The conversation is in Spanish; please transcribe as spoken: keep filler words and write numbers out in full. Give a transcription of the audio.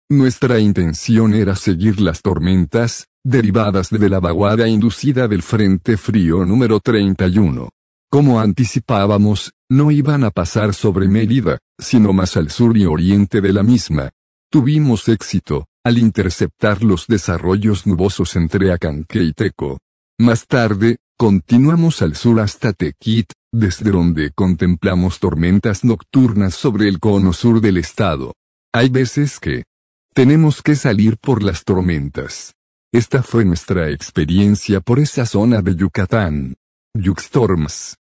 Nuestra intención era seguir las tormentas, derivadas de la vaguada inducida del Frente Frío número treinta y uno. Como anticipábamos, no iban a pasar sobre Mérida, sino más al sur y oriente de la misma. Tuvimos éxito, al interceptar los desarrollos nubosos entre Acanque y Teco. Más tarde, continuamos al sur hasta Tequit, desde donde contemplamos tormentas nocturnas sobre el cono sur del estado. Hay veces que tenemos que salir por las tormentas. Esta fue nuestra experiencia por esa zona de Yucatán. Yucstorms.